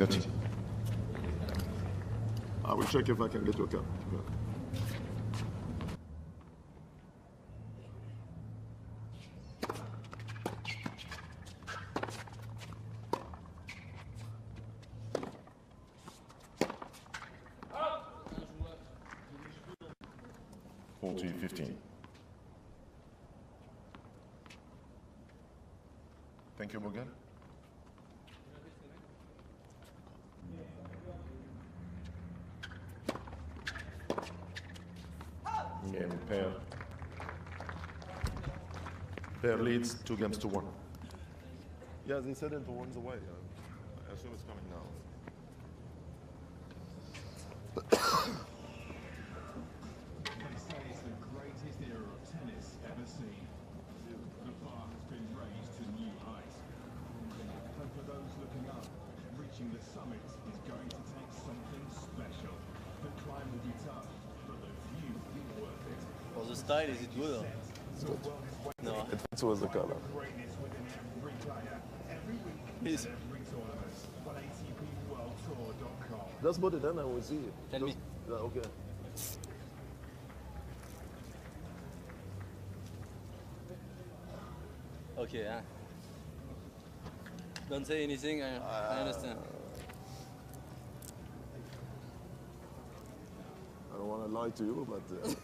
30. I will check if I can get your cap. Yeah. Thank you, Morgan. And Paire leads 2-1. Yeah, they said it one's away. I assume it's coming now. They say it's the greatest era of tennis ever seen. The bar has been raised to new heights. And for those looking up, reaching the summit is going to take something special. The climb will be tough, but the view will be worth it. For the style, is it good? It's good. No. It fits with the color. Greatness within every player, every week, Yes. every tournament. On ATPWorldTour.com. Just put it in and we'll see it. Tell me. Yeah, okay. Okay, huh? Don't say anything, I understand. I don't want to lie to you, but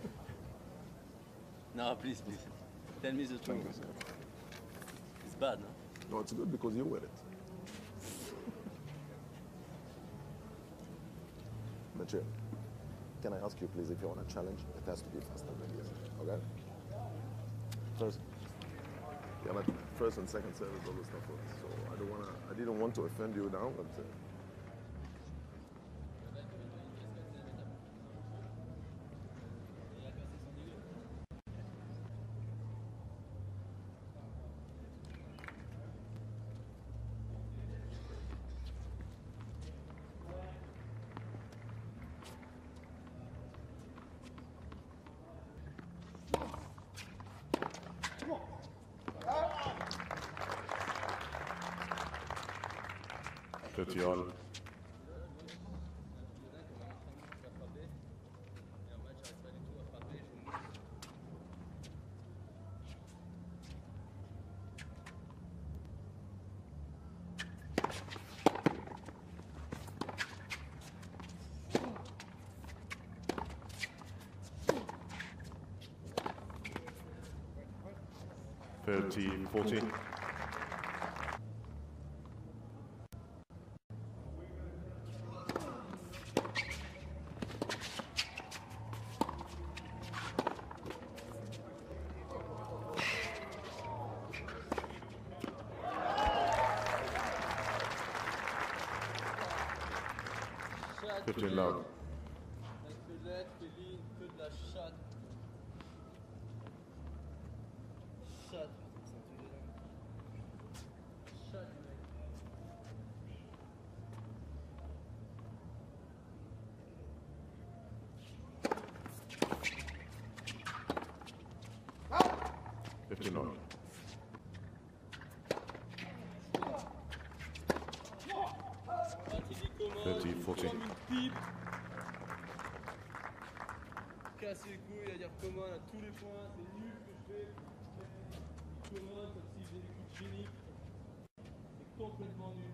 No, please. Tell me the truth. It's bad, no? no, it's good because you wear it. Monsieur, can I ask you please if you want a challenge? It has to be faster than this, okay? First, yeah, but first and second service, all this stuff. So I didn't want to offend you now, but. Petit all. Thirty, 40. Fifteen loud. Loud. 30, 40. Casser les couilles, à dire comment à tous les points, c'est nul ce que je fais. Comment, comme si j'ai des coups de génie. C'est complètement nul.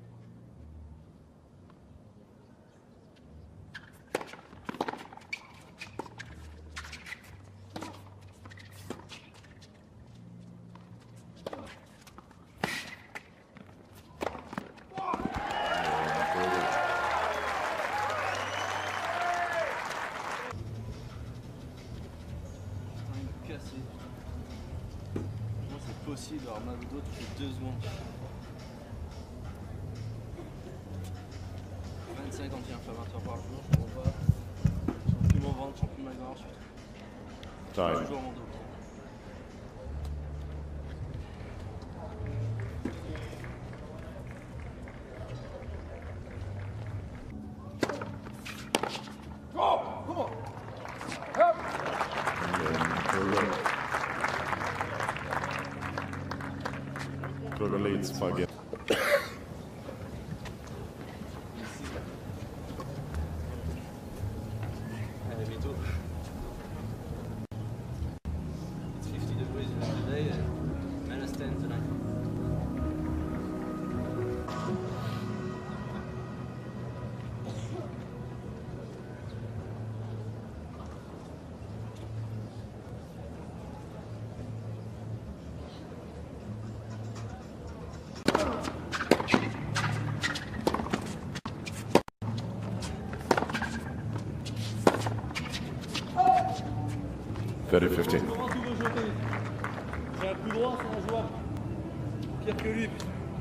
C'est possible, alors mal au dos, tu fais 2 secondes. 25 quand tu viens faire 20 heures par jour, je comprends pas. Je sens plus mon ventre, je sens plus ma gorge. Toujours mon dos. Leads 5. 30-15. Comment tu veux jouer au tennis? J'ai un coup droit, c'est injouable. Pire que lui.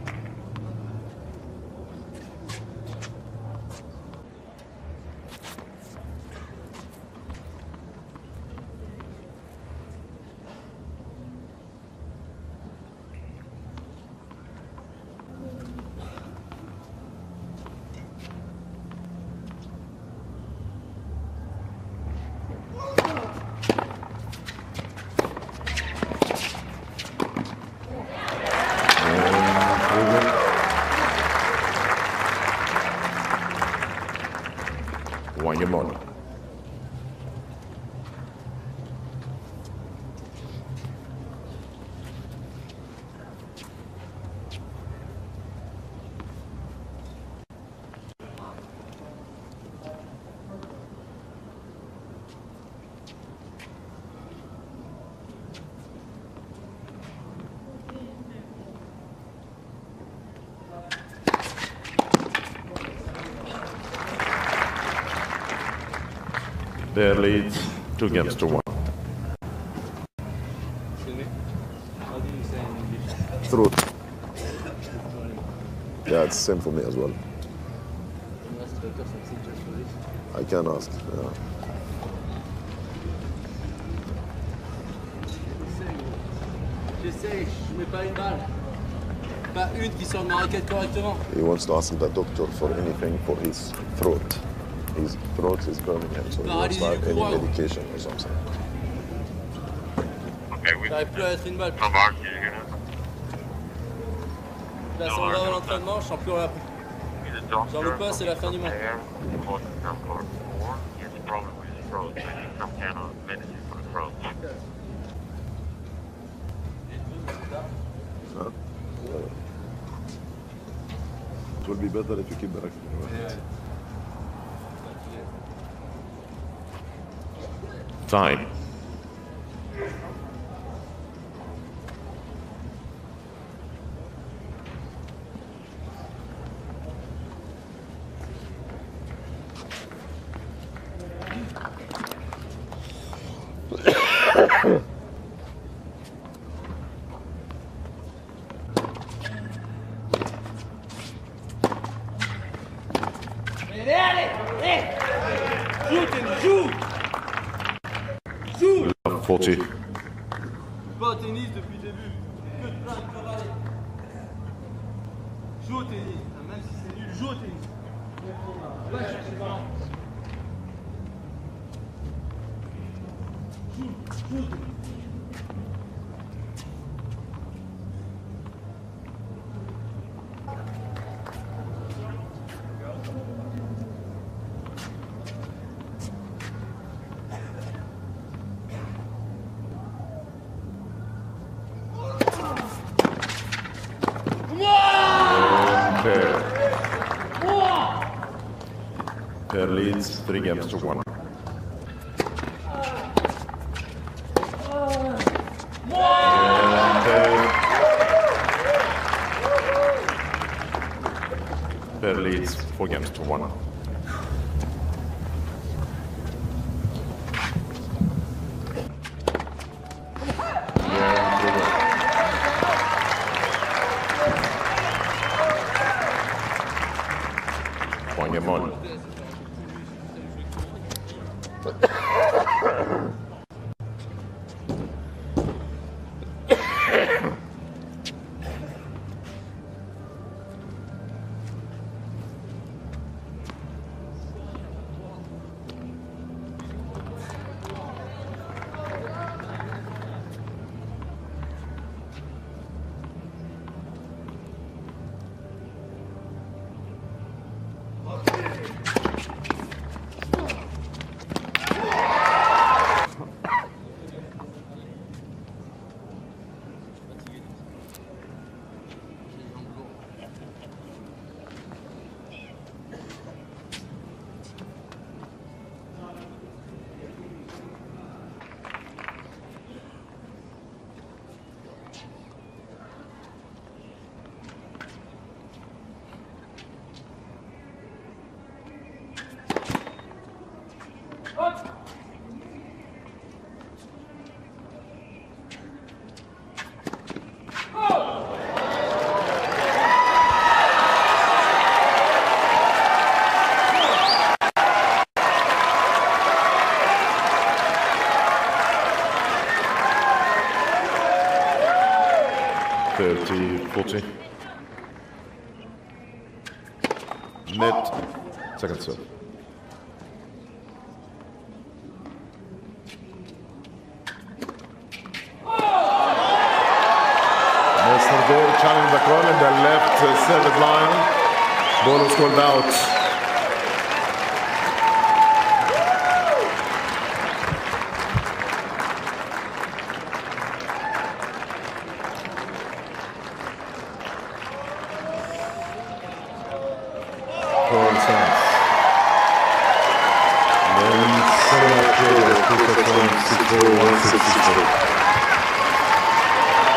One your money. Their leads 2-1. Excuse me. How do you say in English? Throat. Yeah, it's the same for me as well. I can ask. Yeah. J'essaye, je mets pas une balle. Pas une qui sort de ma raquette correctement. He wants to ask the doctor for anything for his throat. His throat is burning him, so he wants to have any medication or something. Okay, we J'arrive plus à être une balle. come back here. Là, si on va à l'entraînement, je sens plus rien. He's a doctor. J'en veux pas, c'est la fin du monde. There, code number 4. He has a problem with his throat. I need some kind of medicine for the throat. Huh? It will be better if you keep the racket. Time. Joue! Joue! 40. Pas au tennis depuis le début. Que de plein de cavaliers. Joue au tennis. Même si c'est nul, joue au tennis. Va chercher le ballon. Joue au tennis. Paire leads 3-1. Paire leads 4-1. One your money. 30-40. Net, second serve. Mr. challenging the call in the left service line. Ball was called out. Then 7 up 6-4, 1-6-6.